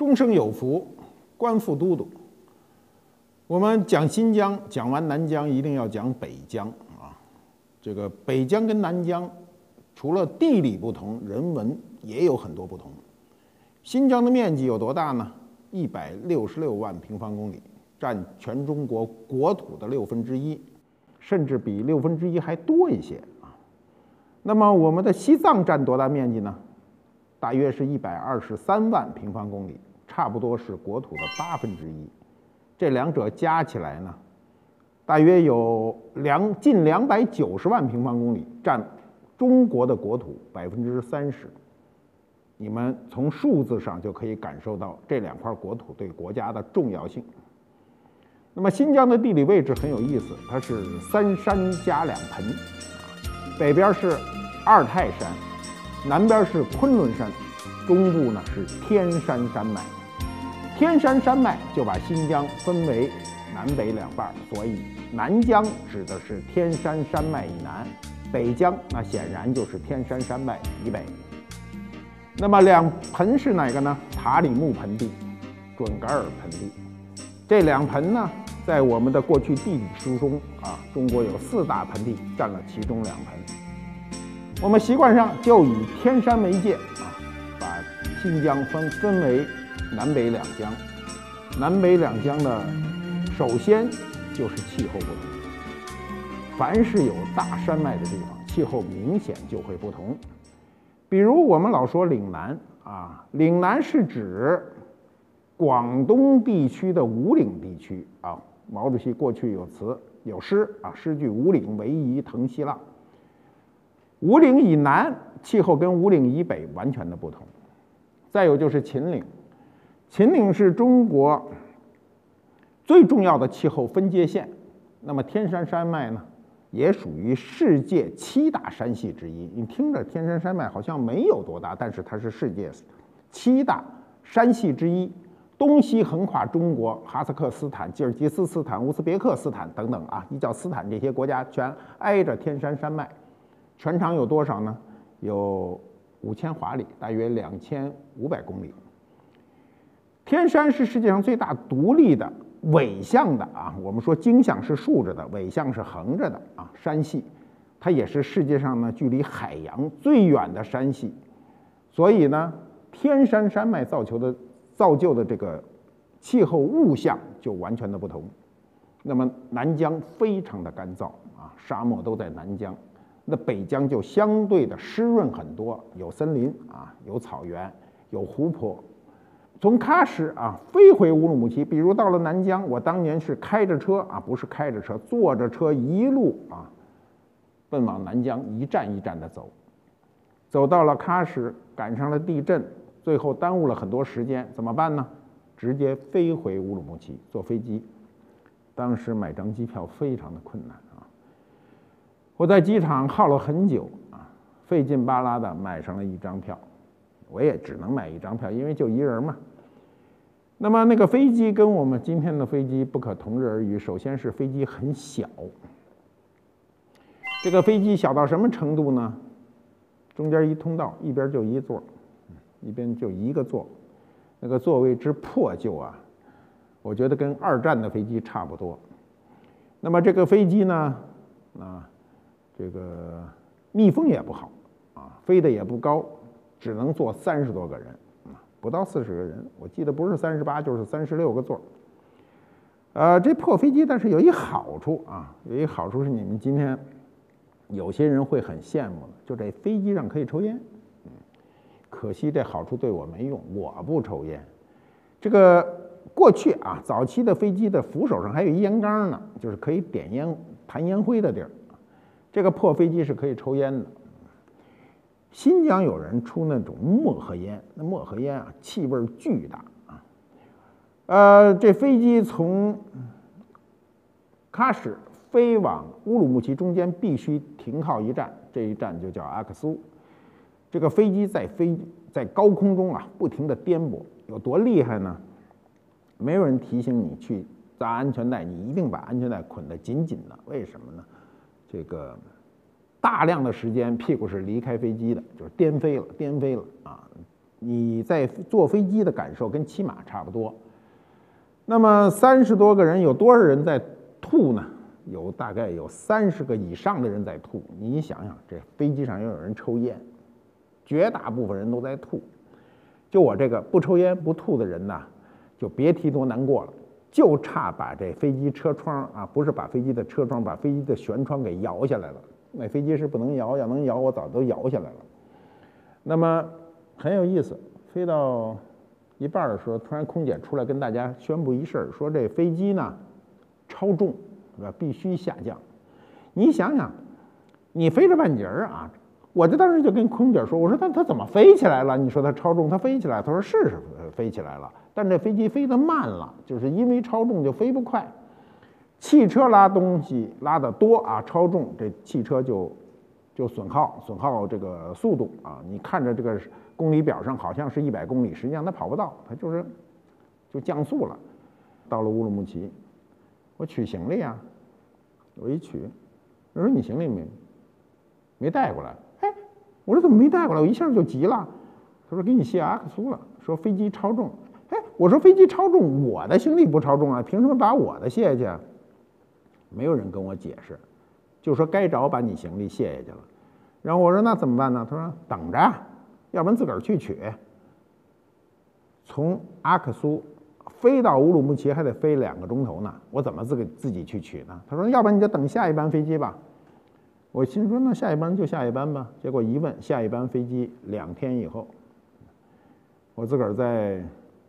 终生有福，官复都督。我们讲新疆，讲完南疆，一定要讲北疆啊。这个北疆跟南疆，除了地理不同，人文也有很多不同。新疆的面积有多大呢？166万平方公里，占全中国国土的1/6，甚至比1/6还多一些啊。那么我们的西藏占多大面积呢？大约是123万平方公里，差不多是国土的1/8。这两者加起来呢，大约有近290万平方公里，占中国的国土30%。你们从数字上就可以感受到这两块国土对国家的重要性。那么新疆的地理位置很有意思，它是3山加2盆，北边是阿尔泰山，南边是昆仑山，中部呢是天山山脉。天山山脉就把新疆分为南北两半，所以南疆指的是天山山脉以南，北疆那显然就是天山山脉以北。那么两盆是哪个呢？塔里木盆地、准噶尔盆地。这两盆呢，在我们的过去地理书中啊，中国有4大盆地，占了其中2盆。我们习惯上就以天山为界啊，把新疆分为南北两疆。南北两疆呢，首先就是气候不同。凡是有大山脉的地方，气候明显就会不同。比如我们老说岭南啊，岭南是指广东地区的五岭地区啊。毛主席过去有诗啊，诗句五岭逶迤腾西浪。五岭以南气候跟五岭以北完全的不同。再有就是秦岭，秦岭是中国最重要的气候分界线。那么天山山脉呢，也属于世界7大山系之一。你听着天山山脉好像没有多大，但是它是世界7大山系之一。东西横跨中国，哈萨克斯坦、吉尔吉斯斯坦、乌兹别克斯坦等等啊，伊较斯坦这些国家全挨着天山山脉。全长有多少呢？有5000华里，大约2500公里。天山是世界上最大独立的纬向的啊，我们说经向是竖着的，纬向是横着的啊，山系，它也是世界上呢距离海洋最远的山系。所以呢，天山山脉造就的这个气候物象就完全的不同。那么南疆非常的干燥啊，沙漠都在南疆。那北疆就相对的湿润很多，有森林啊，有草原，有湖泊。从喀什啊飞回乌鲁木齐，比如到了南疆，我当年是开着车啊，不是开着车，坐着车一路啊奔往南疆，一站一站的走。走到了喀什，赶上了地震，最后耽误了很多时间，怎么办呢？直接飞回乌鲁木齐，坐飞机。当时买张机票非常的困难啊，我在机场耗了很久啊，费劲巴拉的买上了一张票。我也只能买一张票，因为就一人嘛。那么那个飞机跟我们今天的飞机不可同日而语。首先是飞机很小，这个飞机小到什么程度呢？中间一通道，一边就一座，一边就一个座，那个座位之破旧啊，我觉得跟2战的飞机差不多。那么这个飞机呢，这个密封也不好啊，飞得也不高，只能坐30多个人，不到40个人，我记得不是38就是36个座。这破飞机，但是有一好处啊，有一好处是你们今天有些人会很羡慕的，就这飞机上可以抽烟。可惜这好处对我没用，我不抽烟。这个过去啊，早期的飞机的扶手上还有一烟缸呢，就是可以点烟、弹烟灰的地儿。这个破飞机是可以抽烟的。新疆有人出那种漠河烟，那漠河烟啊，气味巨大啊。这飞机从喀什飞往乌鲁木齐中间必须停靠一站，这一站就叫阿克苏。这个飞机在高空中啊，不停地颠簸，有多厉害呢？没有人提醒你去扎安全带，你一定把安全带捆得紧紧的。为什么呢？这个大量的时间屁股是离开飞机的，就是颠飞了啊， 你在坐飞机的感受跟骑马差不多。那么30多个人，有多少人在吐呢？大概有30个以上的人在吐。你想想，这飞机上又有人抽烟，绝大部分人都在吐。就我这个不抽烟不吐的人呢，就别提多难过了，就差把这飞机车窗啊，不是把飞机的车窗，把飞机的舷窗给摇下来了。那飞机是不能摇，要能摇我早都摇下来了。那么很有意思，飞到一半的时候，突然空姐出来跟大家宣布一事儿，说这飞机呢超重，是吧？必须下降。你想想，你飞着半截儿啊，我就当时就跟空姐说，我说它怎么飞起来了？你说它超重，它飞起来？他说是飞起来了，但这飞机飞得慢了，就是因为超重就飞不快。汽车拉东西拉得多啊，超重，这汽车就损耗这个速度啊。你看着这个公里表上好像是100公里，实际上它跑不到，它就降速了。到了乌鲁木齐，我取行李啊，我一取，我说你行李没带过来？哎，我说怎么没带过来？我一下就急了。他说给你卸阿克苏了，说飞机超重。哎，我说飞机超重，我的行李不超重啊，凭什么把我的卸下去啊？没有人跟我解释，就说该着把你行李卸下去了。然后我说那怎么办呢？他说等着，要不然自个儿去取。从阿克苏飞到乌鲁木齐还得飞2个钟头呢，我怎么自己去取呢？他说要不然你就等下一班飞机吧。我心说那下一班就下一班吧。结果一问，下一班飞机2天以后，我自个儿在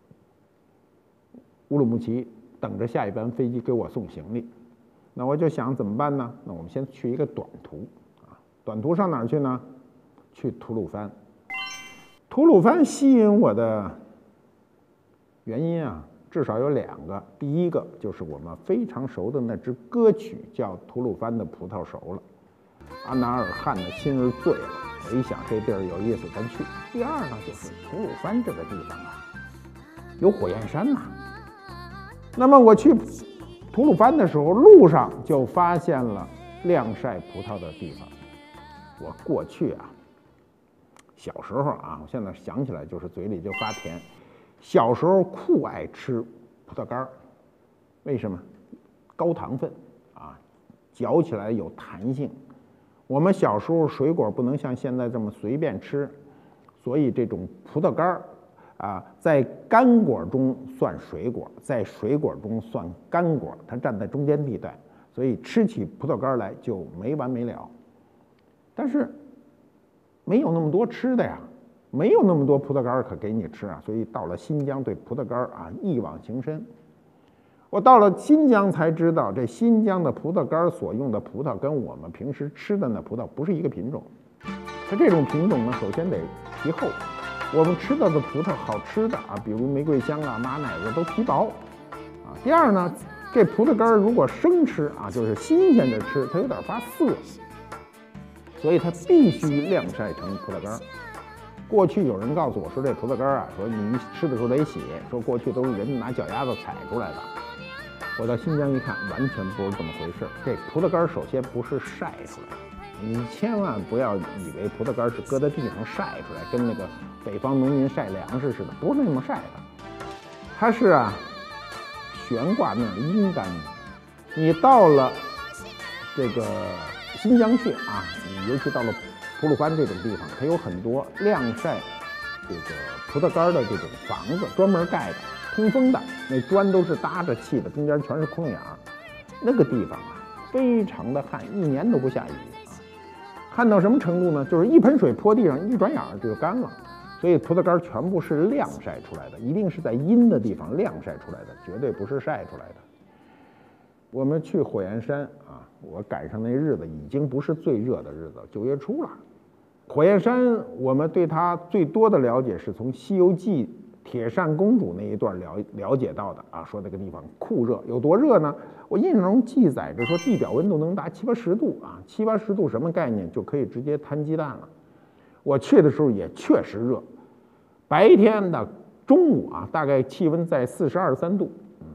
乌鲁木齐等着下一班飞机给我送行李。那我就想怎么办呢？那我们先去一个短途啊，短途上哪儿去呢？去吐鲁番。吐鲁番吸引我的原因啊，至少有2个。第一个就是我们非常熟的那支歌曲，叫《吐鲁番的葡萄熟了》，阿纳尔汗的心儿醉了。我一想这地儿有意思，咱去。第二呢，就是吐鲁番这个地方啊，有火焰山呐。那么我去吐鲁番的时候，路上就发现了晾晒葡萄的地方。我过去啊，小时候啊，我现在想起来就是嘴里就发甜。小时候酷爱吃葡萄干儿，为什么？高糖分啊，嚼起来有弹性。我们小时候水果不能像现在这么随便吃，所以这种葡萄干儿啊，在干果中算水果，在水果中算干果，它站在中间地带，所以吃起葡萄干来就没完没了。但是没有那么多吃的呀，没有那么多葡萄干可给你吃啊，所以到了新疆对葡萄干啊一往情深。我到了新疆才知道，这新疆的葡萄干所用的葡萄跟我们平时吃的那葡萄不是一个品种。它这种品种呢，首先得皮厚。我们吃到的葡萄好吃的啊，比如玫瑰香啊、马奶子都皮薄啊。第二呢，这葡萄干如果生吃啊，就是新鲜的吃，它有点发涩，所以它必须晾晒成葡萄干。过去有人告诉我说，这葡萄干啊，说你吃的时候得洗，说过去都是人拿脚丫子踩出来的。我到新疆一看，完全不是这么回事。这葡萄干首先不是晒出来的，你千万不要以为葡萄干是搁在地上晒出来，跟那个北方农民晒粮食似的，不是那么晒的。它是啊，悬挂那儿阴干的。你到了这个新疆去啊，你尤其到了吐鲁番这种地方，它有很多晾晒这个葡萄干的这种房子，专门盖的，通风的，那砖都是搭着砌的，中间全是空眼儿。那个地方啊，非常的旱，1年都不下雨啊。旱到什么程度呢？就是一盆水泼地上，一转眼就干了。所以葡萄干全部是晾晒出来的，一定是在阴的地方晾晒出来的，绝对不是晒出来的。我们去火焰山啊，我赶上那日子已经不是最热的日子，9月初了。火焰山我们对它最多的了解是从《西游记》铁扇公主那一段了解到的啊，说那个地方酷热，有多热呢？我印象中记载着说地表温度能达70、80度啊，70、80度什么概念？就可以直接摊鸡蛋了。我去的时候也确实热，白天的中午啊，大概气温在42、43度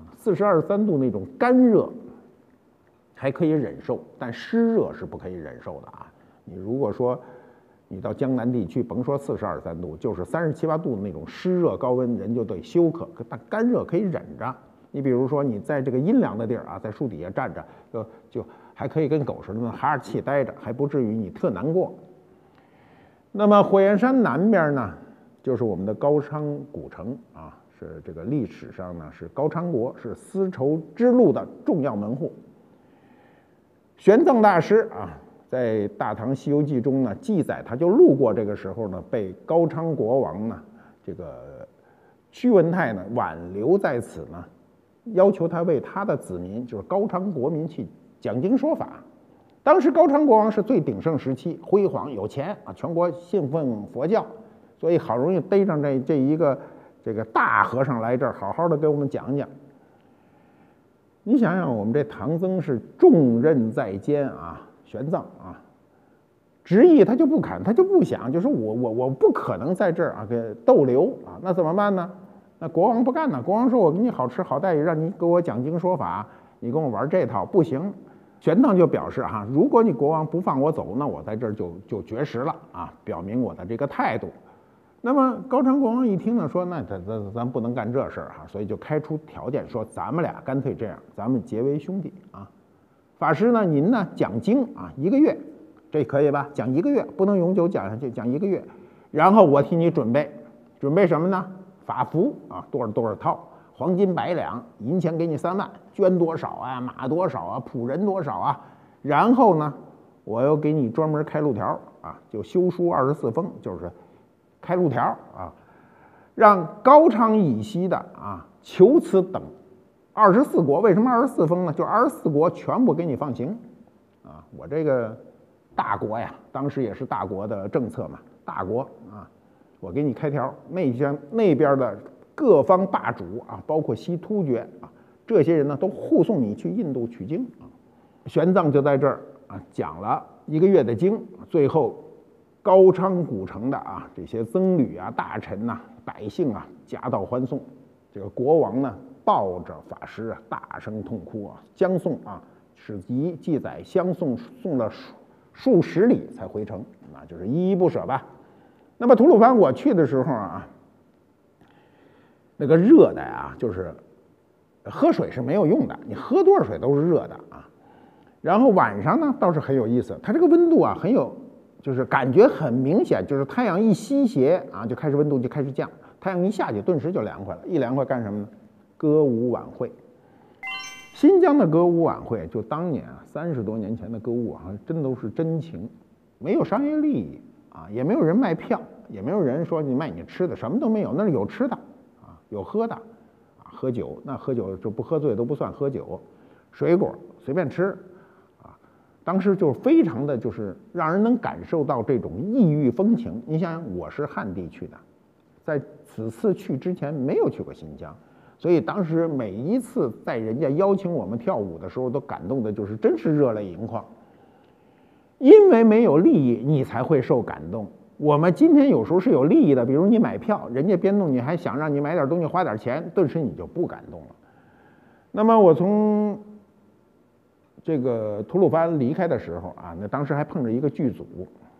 ，42、43度那种干热还可以忍受，但湿热是不可以忍受的啊。你如果说你到江南地区，甭说42、3度，就是37、8度的那种湿热高温，人就得休克。但干热可以忍着。你比如说，你在这个阴凉的地儿啊，在树底下站着，就还可以跟狗似的哈着气待着，还不至于你特难过。那么火焰山南边呢，就是我们的高昌古城啊，是这个历史上呢是高昌国是丝绸之路的重要门户。玄奘大师啊，在《大唐西游记》中呢记载，他就路过这个时候呢，被高昌国王呢这个屈文泰呢挽留在此呢，要求他为他的子民，就是高昌国民去讲经说法。当时高昌国王是最鼎盛时期，辉煌有钱啊，全国信奉佛教，所以好容易逮上这一个大和尚来这儿，好好的给我们讲讲。你想想，我们这唐僧是重任在肩啊，玄奘啊，执意他就不肯，他就不想，就说我不可能在这儿啊给逗留啊，那怎么办呢？那国王不干呢，国王说我给你好吃好待遇，让你给我讲经说法，你跟我玩这套不行。玄奘就表示哈，如果你国王不放我走，那我在这儿就绝食了啊，表明我的这个态度。那么高昌国王一听呢，说那咱不能干这事儿哈，所以就开出条件说，咱们俩干脆这样，咱们结为兄弟啊。法师呢，您呢讲经啊1个月，这可以吧？讲1个月，不能永久讲下去，讲1个月。然后我替你准备什么呢？法服啊，多少套。黄金100两，银钱给你3万，捐多少啊，马多少啊，仆人多少啊，然后呢，我又给你专门开路条啊，就修书24封，就是开路条啊，让高昌以西的啊求此等24国，为什么24封呢？就24国全部给你放行啊，我这个大国呀，当时也是大国的政策嘛，大国啊，我给你开条，那边的各方霸主啊，包括西突厥啊，这些人呢都护送你去印度取经啊。玄奘就在这儿啊讲了1个月的经，最后高昌古城的啊这些僧侣啊、大臣呐、百姓啊夹道欢送，这个国王呢抱着法师啊大声痛哭啊，相送啊，史籍记载相送了数十里才回城啊，就是依依不舍吧。那么吐鲁番我去的时候啊，那个热的啊，就是喝水是没有用的，你喝多少水都是热的啊。然后晚上呢倒是很有意思，它这个温度啊很有，就是感觉很明显，就是太阳一西斜啊，就开始温度就开始降，太阳一下去，顿时就凉快了。一凉快干什么呢？歌舞晚会。新疆的歌舞晚会，就当年啊30多年前的歌舞啊，真都是真情，没有商业利益啊，也没有人卖票，也没有人说你卖你吃的，什么都没有，那是有吃的。有喝的，啊，喝酒，那喝酒就不喝醉都不算喝酒，水果随便吃，啊，当时就非常的就是让人能感受到这种异域风情。你想想，我是汉地去的，在此次去之前没有去过新疆，所以当时每一次在人家邀请我们跳舞的时候，都感动的就是真是热泪盈眶。因为没有利益，你才会受感动。我们今天有时候是有利益的，比如你买票，人家边弄你还想让你买点东西花点钱，顿时你就不感动了。那么我从这个吐鲁番离开的时候啊，那当时还碰着一个剧组，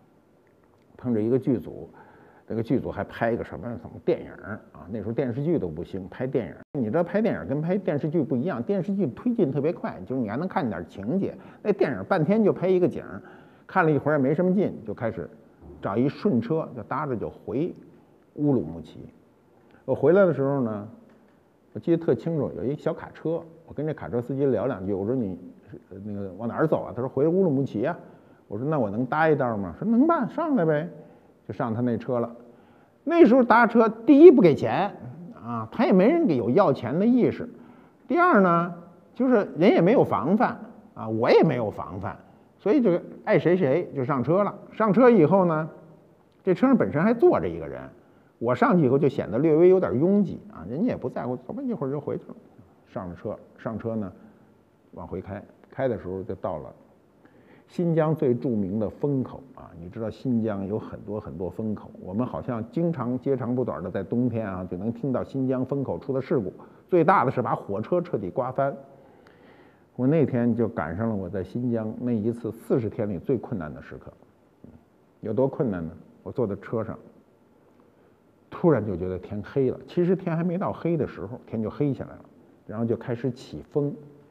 这个剧组还拍一个什么电影啊，那时候电视剧都不行，拍电影。你知道拍电影跟拍电视剧不一样，电视剧推进特别快，就是你还能看点情节，那电影半天就拍一个景，看了一会儿也没什么劲，就开始找一顺车就搭着就回乌鲁木齐。我回来的时候呢，我记得特清楚，有一小卡车，我跟这卡车司机聊两句，我说你那个往哪儿走啊？他说回乌鲁木齐啊。我说那我能搭一道吗？说能办，上来呗，就上他那车了。那时候搭车，第一不给钱啊，他也没人有要钱的意识。第二呢，就是人也没有防范啊，我也没有防范，所以就爱谁谁就上车了。上车以后呢，这车上本身还坐着一个人，我上去以后就显得略微有点拥挤啊，人家也不在乎，走吧，一会儿就回去了。上了车，上车呢，往回开，开的时候就到了新疆最著名的风口啊，你知道新疆有很多很多风口，我们好像经常截长补短的在冬天啊就能听到新疆风口出的事故，最大的是把火车彻底刮翻。我那天就赶上了我在新疆那一次40天里最困难的时刻。 有多困难呢？我坐在车上，突然就觉得天黑了。其实天还没到黑的时候，天就黑下来了，然后就开始起风。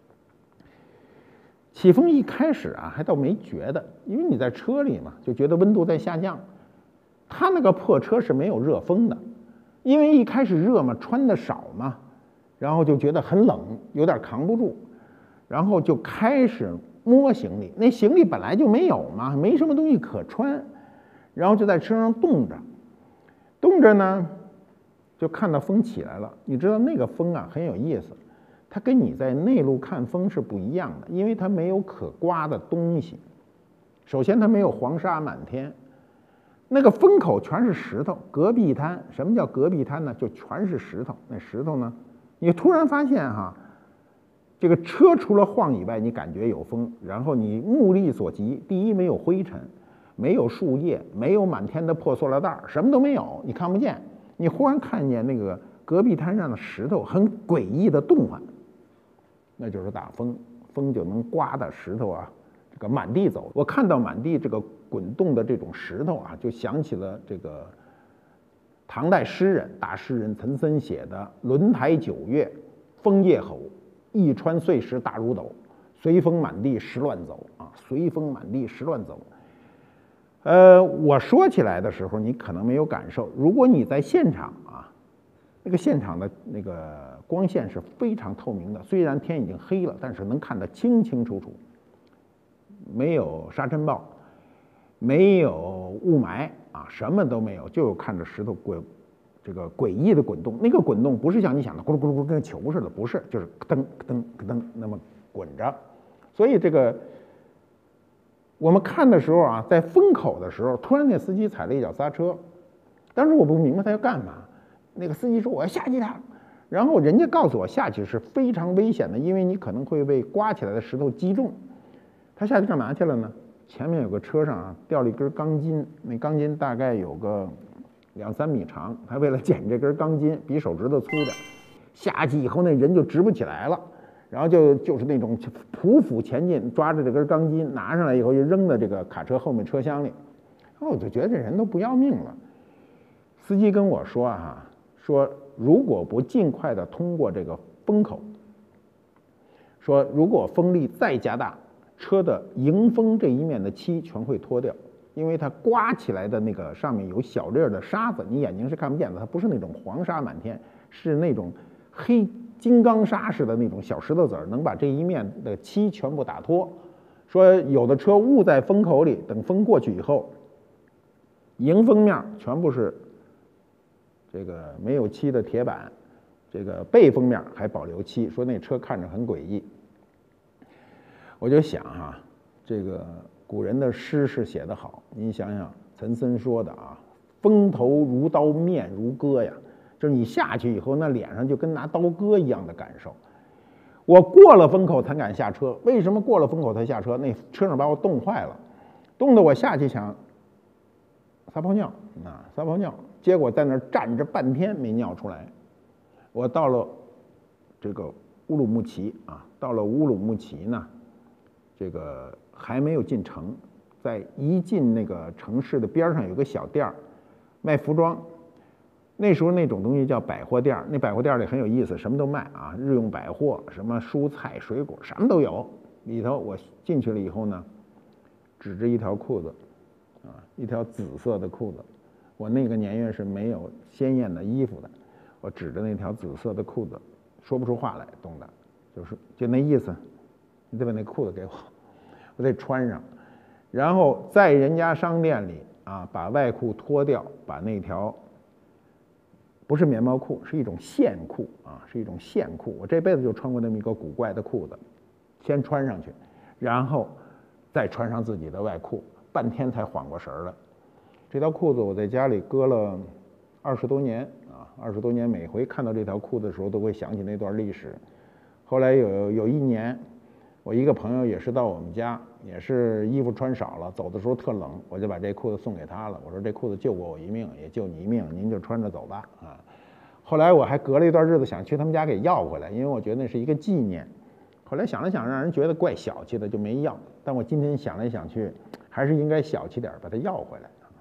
起风一开始啊，还倒没觉得，因为你在车里嘛，就觉得温度在下降。他那个破车是没有热风的，因为一开始热嘛，穿的少嘛，然后就觉得很冷，有点扛不住，然后就开始摸行李。那行李本来就没有嘛，没什么东西可穿，然后就在车上冻着，冻着呢，就看到风起来了。你知道那个风啊很有意思，它跟你在内陆看风是不一样的，因为它没有可刮的东西。首先它没有黄沙满天，那个风口全是石头，戈壁滩。什么叫戈壁滩呢？就全是石头。那石头呢，你突然发现哈，这个车除了晃以外，你感觉有风，然后你目力所及，第一没有灰尘，没有树叶，没有满天的破塑料袋，什么都没有，你看不见。你忽然看见那个戈壁滩上的石头很诡异的动换，那就是大风，风就能刮的石头啊，这个满地走。我看到满地这个滚动的这种石头啊，就想起了这个唐代诗人大诗人岑参写的“轮台九月，风夜吼，一川碎石大如斗，随风满地石乱走”啊，随风满地石乱走。我说起来的时候，你可能没有感受。如果你在现场啊，那个现场的那个光线是非常透明的，虽然天已经黑了，但是能看得清清楚楚，没有沙尘暴，没有雾霾啊，什么都没有，就看着石头这个诡异的滚动。那个滚动不是像你想的咕噜咕噜咕噜跟球似的，不是，就是咯噔咯噔咯噔那么滚着。所以这个我们看的时候啊，在风口的时候，突然那司机踩了一脚刹车，当时我不明白他要干嘛。那个司机说我要下去他，然后人家告诉我下去是非常危险的，因为你可能会被刮起来的石头击中。他下去干嘛去了呢？前面有个车上啊掉了一根钢筋，那钢筋大概有个2-3米长，他为了捡这根钢筋，比手指头粗点，下去以后那人就直不起来了。然后就是那种匍匐前进，抓着这根钢筋拿上来以后就扔到这个卡车后面车厢里。我就觉得这人都不要命了。司机跟我说啊，说如果不尽快的通过这个风口，说如果风力再加大，车的迎风这一面的漆全会脱掉，因为它刮起来的那个上面有小粒的沙子，你眼睛是看不见的，它不是那种黄沙满天，是那种黑金刚砂似的那种小石头子儿，能把这一面的漆全部打脱。说有的车误在风口里，等风过去以后，迎风面全部是这个没有漆的铁板，这个背风面还保留漆，说那车看着很诡异。我就想哈，这个古人的诗是写得好，您想想岑参说的啊，风头如刀，面如割呀。就是你下去以后，那脸上就跟拿刀割一样的感受。我过了风口才敢下车，为什么过了风口才下车？那车上把我冻坏了，冻得我下去想撒泡尿啊，撒泡尿，结果在那儿站着半天没尿出来。我到了这个乌鲁木齐啊，到了乌鲁木齐呢，这个还没有进城，在一进那个城市的边上有个小店儿，卖服装。那时候那种东西叫百货店，那百货店里很有意思，什么都卖啊，日用百货，什么蔬菜水果什么都有。里头我进去了以后呢，指着一条裤子，啊，一条紫色的裤子。我那个年月是没有鲜艳的衣服的，我指着那条紫色的裤子，说不出话来，冻的，就那意思，你得把那裤子给我，我得穿上，然后在人家商店里啊，把外裤脱掉，把那条。不是棉毛裤，是一种线裤啊，是一种线裤。我这辈子就穿过那么一个古怪的裤子，先穿上去，然后再穿上自己的外裤，半天才缓过神来。这条裤子我在家里搁了20多年啊，20多年，每回看到这条裤子的时候，都会想起那段历史。后来有一年，我一个朋友也是到我们家，也是衣服穿少了，走的时候特冷，我就把这裤子送给他了。我说这裤子救过我一命，也救你一命，您就穿着走吧啊。后来我还隔了一段日子想去他们家给要回来，因为我觉得那是一个纪念。后来想了想，让人觉得怪小气的，就没要。但我今天想来想去，还是应该小气点，把它要回来。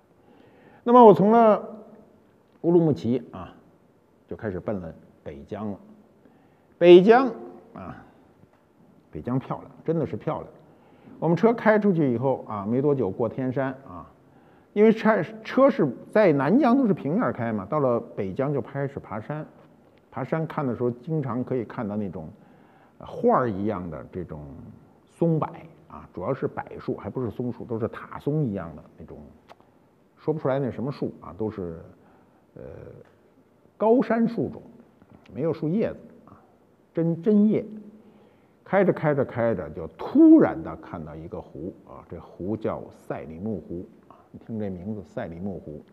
那么我从了乌鲁木齐啊，就开始奔了北疆了。北疆啊，北疆漂亮，真的是漂亮。我们车开出去以后啊，没多久过天山啊，因为车是在南疆都是平面开嘛，到了北疆就开始爬山。爬山看的时候，经常可以看到那种画一样的这种松柏啊，主要是柏树，还不是松树，都是塔松一样的那种，说不出来那什么树啊，都是高山树种，没有树叶子啊，针叶。开着，就突然的看到一个湖啊，这湖叫赛里木湖啊，你听这名字，赛里木湖。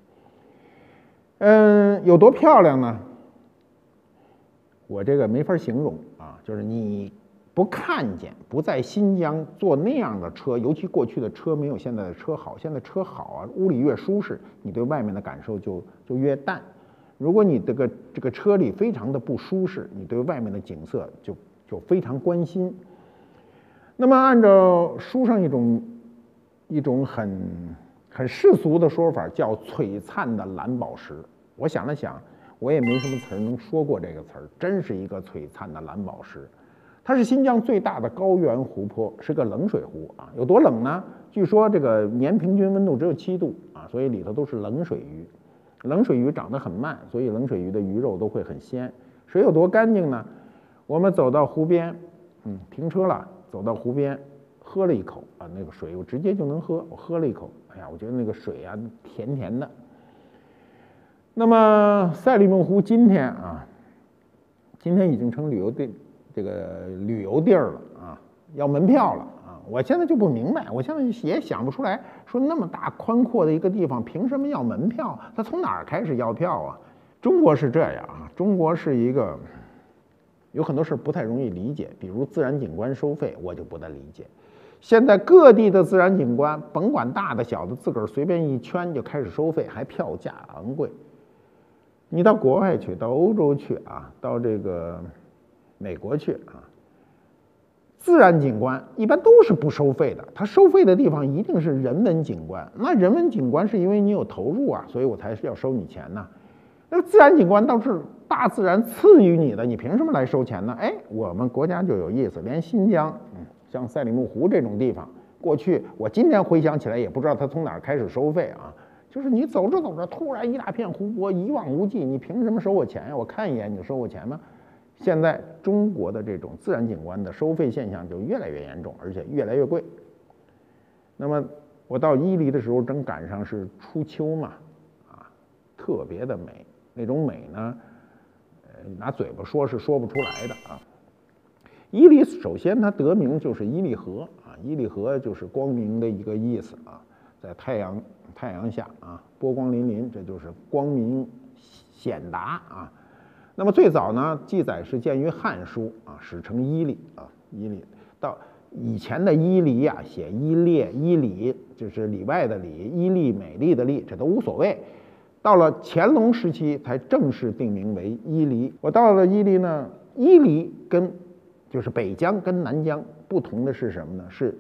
有多漂亮呢？我这个没法形容啊，就是你不看见，不在新疆坐那样的车，尤其过去的车没有现在的车好，现在车好啊，屋里越舒适，你对外面的感受就越淡。如果你这个车里非常的不舒适，你对外面的景色就非常关心。那么按照书上一种很世俗的说法，叫璀璨的蓝宝石。我想了想，我也没什么词儿能说过这个词儿，真是一个璀璨的蓝宝石。它是新疆最大的高原湖泊，是个冷水湖啊。有多冷呢？据说这个年平均温度只有7度啊，所以里头都是冷水鱼。冷水鱼长得很慢，所以冷水鱼的鱼肉都会很鲜。水有多干净呢？我们走到湖边，停车了，走到湖边，喝了一口啊，那个水我直接就能喝。我喝了一口，哎呀，我觉得那个水啊甜甜的。那么赛里木湖今天已经成旅游地儿了啊，要门票了啊。我现在就不明白，我现在也想不出来，说那么大宽阔的一个地方，凭什么要门票？他从哪儿开始要票啊？中国是这样啊，中国是一个有很多事不太容易理解，比如自然景观收费，我就不太理解。现在各地的自然景观，甭管大的小的，自个儿随便一圈就开始收费，还票价昂贵。你到国外去，到欧洲去啊，到这个美国去啊，自然景观一般都是不收费的。它收费的地方一定是人文景观，那人文景观是因为你有投入啊，所以我才是要收你钱呢。那个自然景观倒是大自然赐予你的，你凭什么来收钱呢？哎，我们国家就有意思，连新疆，像赛里木湖这种地方，过去我今天回想起来也不知道它从哪儿开始收费啊。就是你走着走着，突然一大片湖泊一望无际，你凭什么收我钱呀？我看一眼你就收我钱吗？现在中国的这种自然景观的收费现象就越来越严重，而且越来越贵。那么我到伊犁的时候，正赶上是初秋嘛，特别的美，那种美呢，拿嘴巴说是说不出来的啊。伊犁首先它得名就是伊犁河啊，伊犁河就是光明的一个意思啊，在太阳下啊，波光粼粼，这就是光明显达啊。那么最早呢，记载是见于《汉书》啊，史称伊犁啊，伊犁。到以前的伊犁啊，写伊列、伊犁，就是里外的里，伊利美丽的丽，这都无所谓。到了乾隆时期才正式定名为伊犁。我到了伊犁呢，伊犁就是北疆跟南疆不同的是什么呢？是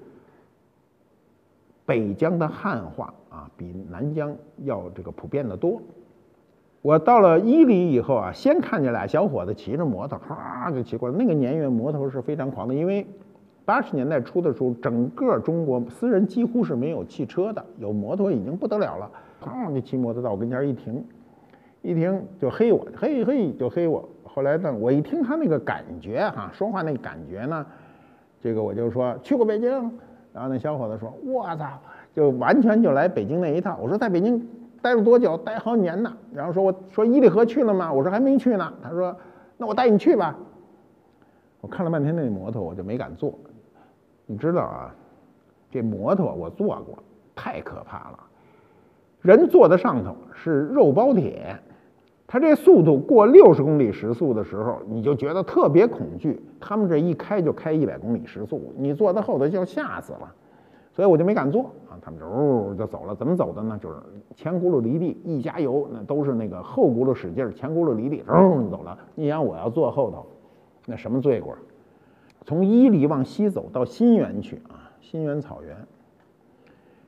北疆的汉化啊，比南疆要这个普遍的多。我到了伊犁以后啊，先看见俩小伙子骑着摩托，就骑过来。那个年月摩托是非常狂的，因为80年代初的时候，整个中国私人几乎是没有汽车的，有摩托已经不得了了。就骑摩托到我跟前一停就黑我，嘿就黑我。后来呢，我一听他那个感觉说话那个感觉呢，这个我就说去过北京。然后那小伙子说：“我操，就完全就来北京那一套。”我说：“在北京待了多久？待好几年呢。”然后我说伊犁河去了吗？我说还没去呢。他说：“那我带你去吧。”我看了半天那摩托，我就没敢坐。你知道啊，这摩托我坐过，太可怕了。人坐在上头是肉包铁，他这速度过60公里时速的时候，你就觉得特别恐惧。他们这一开就开100公里时速，你坐在后头就要吓死了，所以我就没敢坐啊。他们就走了，怎么走的呢？就是前轱辘离地，一加油，那都是那个后轱辘使劲，前轱辘离地，走了。你想我要坐后头，那什么罪过？从伊犁往西走到新源去啊，新源草原。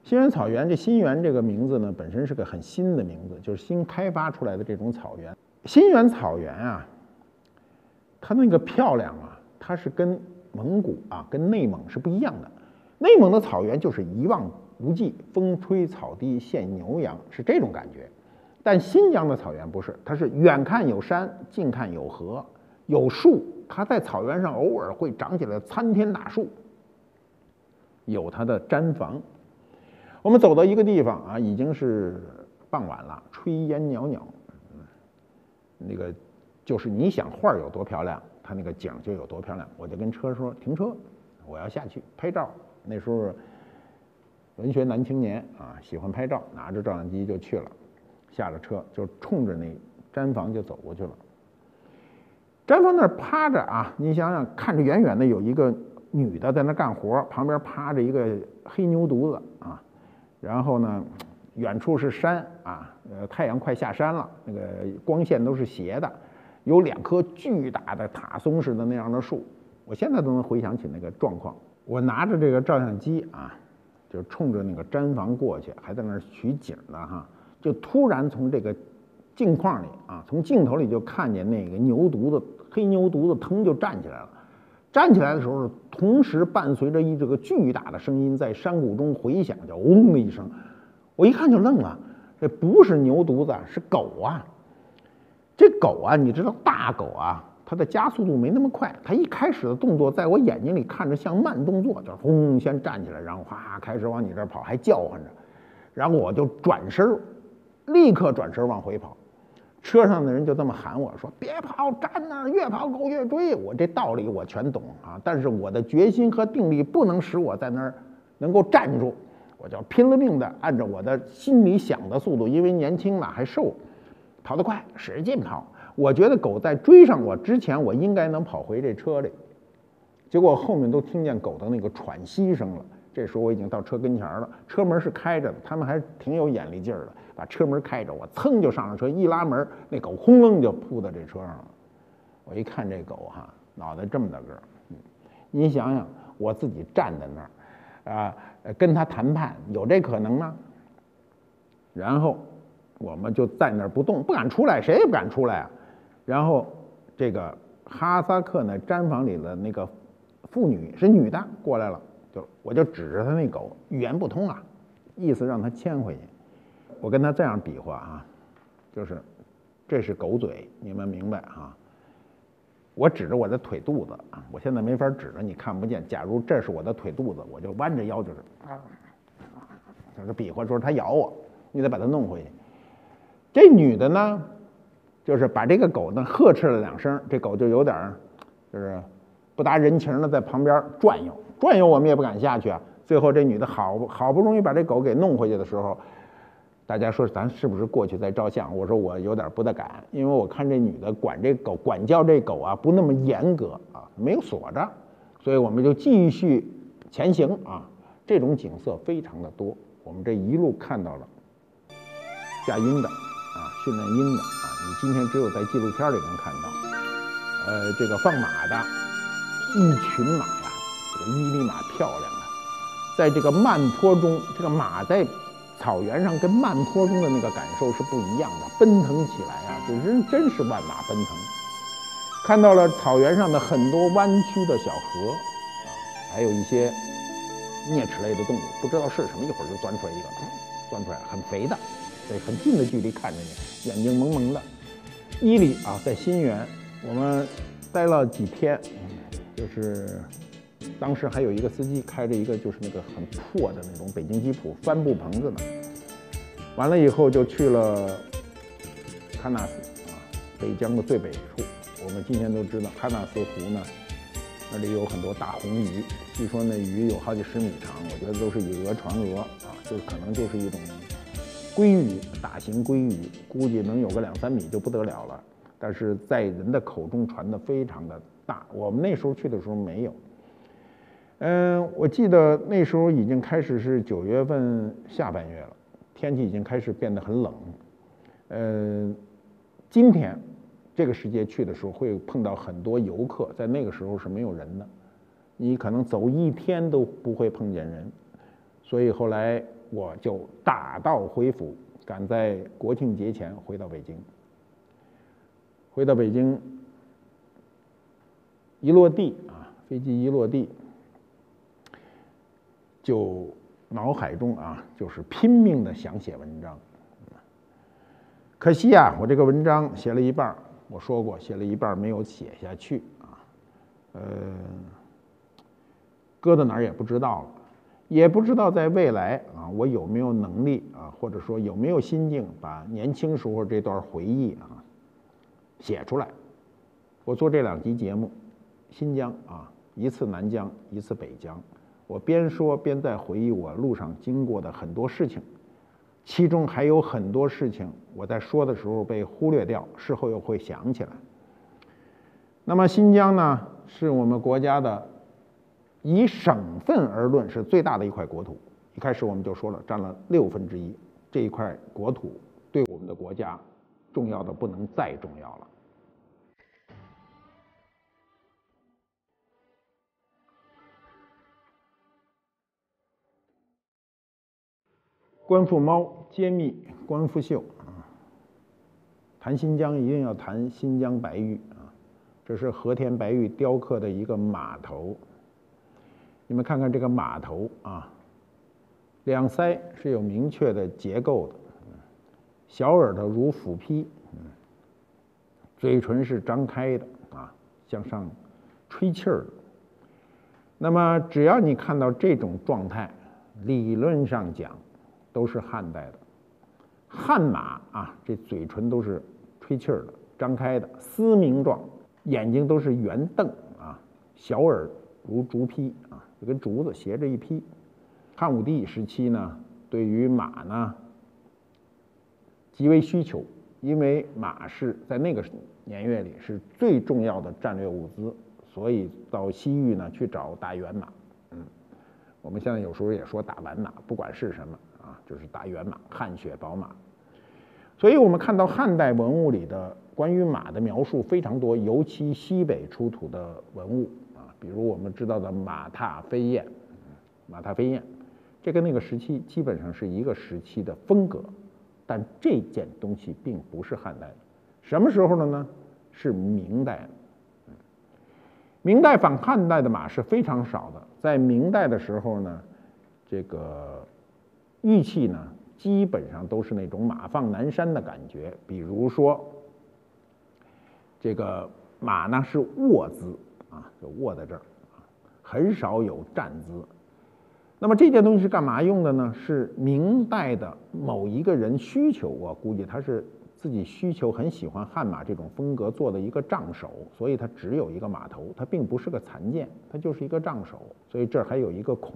新源草原，这新源这个名字呢，本身是个很新的名字，就是新开发出来的这种草原。新源草原啊，它那个漂亮啊，它是跟蒙古啊、跟内蒙是不一样的。内蒙的草原就是一望无际，风吹草低见牛羊，是这种感觉。但新疆的草原不是，它是远看有山，近看有河，有树，它在草原上偶尔会长起来参天大树，有它的毡房。我们走到一个地方啊，已经是傍晚了，炊烟袅袅，那个就是你想画有多漂亮，它那个景就有多漂亮。我就跟车说停车，我要下去拍照。那时候文学男青年啊，喜欢拍照，拿着照相机就去了。下了车就冲着那毡房就走过去了。毡房那儿趴着啊，你想想，看着远远的有一个女的在那干活，旁边趴着一个黑牛犊子啊。然后呢，远处是山啊，太阳快下山了，那个光线都是斜的，有2棵巨大的塔松似的那样的树，我现在都能回想起那个状况。我拿着这个照相机啊，就冲着那个毡房过去，还在那儿取景呢哈，就突然从这个镜框里啊，从镜头里就看见那个牛犊子，黑牛犊子腾就站起来了。站起来的时候，同时伴随着这个巨大的声音在山谷中回响，叫嗡的一声。我一看就愣了，这不是牛犊子，是狗啊！这狗啊，你知道大狗啊，它的加速度没那么快，它一开始的动作在我眼睛里看着像慢动作，就轰先站起来，然后哗开始往你这儿跑，还叫唤着，然后我就转身，立刻转身往回跑。车上的人就这么喊我说：“别跑，站那儿，越跑狗越追。”我这道理我全懂啊，但是我的决心和定力不能使我在那儿能够站住，我就拼了命的按照我的心里想的速度，因为年轻嘛还瘦，跑得快，使劲跑。我觉得狗在追上我之前，我应该能跑回这车里，结果后面都听见狗的那个喘息声了。这时候我已经到车跟前了，车门是开着的，他们还挺有眼力劲儿的，把车门开着，我噌就上了车，一拉门，那狗轰楞就扑到这车上了。我一看这狗哈，脑袋这么大个儿，你想想我自己站在那儿啊，跟他谈判，有这可能吗？然后我们就在那儿不动，不敢出来，谁也不敢出来啊。然后这个哈萨克呢毡房里的那个妇女是女的过来了。我就指着他那狗，语言不通啊，意思让他牵回去。我跟他这样比划啊，就是这是狗嘴，你们明白啊？我指着我的腿肚子啊，我现在没法指着，你看不见。假如这是我的腿肚子，我就弯着腰就是就是比划说他咬我，你得把它弄回去。这女的呢，就是把这个狗呢呵斥了2声，这狗就有点就是不达人情的在旁边转悠。转悠我们也不敢下去啊。最后这女的好不容易把这狗给弄回去的时候，大家说咱是不是过去再照相？我说我有点不大敢，因为我看这女的管这狗管教这狗啊不那么严格啊，没有锁着，所以我们就继续前行啊。这种景色非常的多，我们这一路看到了下鹰的啊，训练鹰的啊，你今天只有在纪录片里能看到，这个放马的一群马呀。这个伊犁马漂亮啊，在这个慢坡中，这个马在草原上跟慢坡中的那个感受是不一样的，奔腾起来啊，这真是万马奔腾。看到了草原上的很多弯曲的小河啊，还有一些啮齿类的动物，不知道是什么，一会儿就钻出来一个，钻出来很肥的，对，很近的距离看着你，眼睛蒙蒙的。伊犁啊，在新源，我们待了几天，就是当时还有一个司机开着一个就是那个很破的那种北京吉普帆布棚子呢。完了以后就去了喀纳斯啊，北疆的最北处。我们今天都知道喀纳斯湖呢，那里有很多大红鱼，据说那鱼有好几10米长，我觉得都是以讹传讹啊，就可能就是一种鲑鱼，大型鲑鱼，估计能有个2、3米就不得了了。但是在人的口中传得非常的大，我们那时候去的时候没有。我记得那时候已经开始是9月份下半月了，天气已经开始变得很冷。今天这个时节去的时候会碰到很多游客，在那个时候是没有人的，你可能走1天都不会碰见人。所以后来我就打道回府，赶在国庆节前回到北京。回到北京，一落地啊，飞机一落地，就脑海中啊就是拼命的想写文章。可惜啊，我这个文章写了一半，我说过写了一半没有写下去啊，搁到哪儿也不知道了，也不知道在未来啊我有没有能力啊，或者说有没有心境把年轻时候这段回忆啊写出来。我做这2集节目，新疆啊，一次南疆，一次北疆，我边说边在回忆我路上经过的很多事情，其中还有很多事情我在说的时候被忽略掉，事后又会想起来。那么新疆呢，是我们国家的以省份而论是最大的一块国土。一开始我们就说了，占了1/6，这一块国土对我们的国家重要的不能再重要了。观复猫揭秘观复秀啊，谈新疆一定要谈新疆白玉啊，这是和田白玉雕刻的一个马头。你们看看这个马头啊，两腮是有明确的结构的，小耳朵如斧劈，嘴唇是张开的啊，向上吹气儿的。那么只要你看到这种状态，理论上讲都是汉代的。汉马啊，这嘴唇都是吹气儿的，张开的，嘶鸣状，眼睛都是圆瞪啊，小耳如竹劈啊，就跟竹子斜着一劈。汉武帝时期呢，对于马呢极为需求，因为马是在那个年月里是最重要的战略物资，所以到西域呢去找大圆马。我们现在有时候也说大宛马，不管是什么啊，就是大圆马、汗血宝马。所以我们看到汉代文物里的关于马的描述非常多，尤其西北出土的文物啊，比如我们知道的马踏飞燕，马踏飞燕，这跟那个时期基本上是一个时期的风格。但这件东西并不是汉代的，什么时候的呢？是明代的。明代仿汉代的马是非常少的，在明代的时候呢，这个玉器呢基本上都是那种马放南山的感觉，比如说这个马呢是卧姿啊，就卧在这儿啊，很少有站姿。那么这件东西是干嘛用的呢？是明代的某一个人需求，我估计他是自己需求很喜欢汉马这种风格做的一个杖首，所以它只有一个马头，它并不是个残件，它就是一个杖首，所以这儿还有一个孔。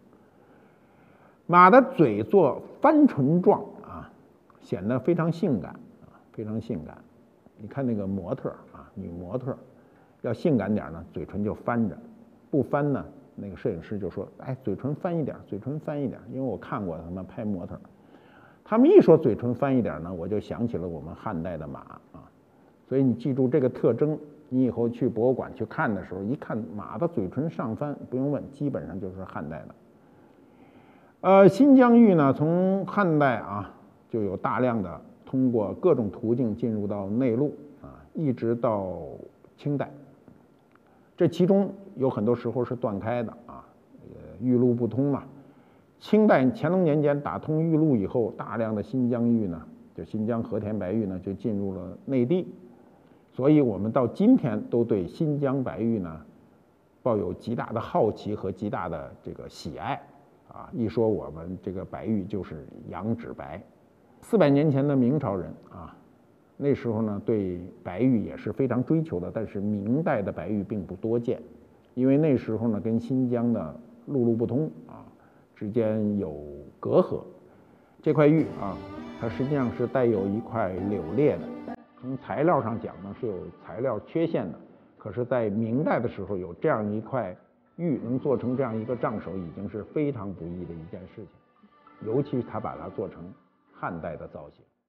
马的嘴做翻唇状啊，显得非常性感啊，非常性感。你看那个模特啊，女模特要性感点呢，嘴唇就翻着，不翻呢，那个摄影师就说：“哎，嘴唇翻一点，嘴唇翻一点。”因为我看过他们拍模特，他们一说嘴唇翻一点呢，我就想起了我们汉代的马啊。所以你记住这个特征，你以后去博物馆去看的时候，一看马的嘴唇上翻，不用问，基本上就是汉代的。新疆玉呢，从汉代啊就有大量的通过各种途径进入到内陆啊，一直到清代。这其中有很多时候是断开的啊，玉路不通嘛。清代乾隆年间打通玉路以后，大量的新疆玉呢，就新疆和田白玉呢，就进入了内地。所以我们到今天都对新疆白玉呢抱有极大的好奇和极大的这个喜爱啊。一说我们这个白玉就是羊脂白。400年前的明朝人啊，那时候呢对白玉也是非常追求的，但是明代的白玉并不多见，因为那时候呢跟新疆的陆路不通啊，之间有隔阂。这块玉啊，它实际上是带有一块柳裂的，从材料上讲呢是有材料缺陷的，可是在明代的时候有这样一块玉能做成这样一个杖首，已经是非常不易的一件事情，尤其是他把它做成汉代的造型。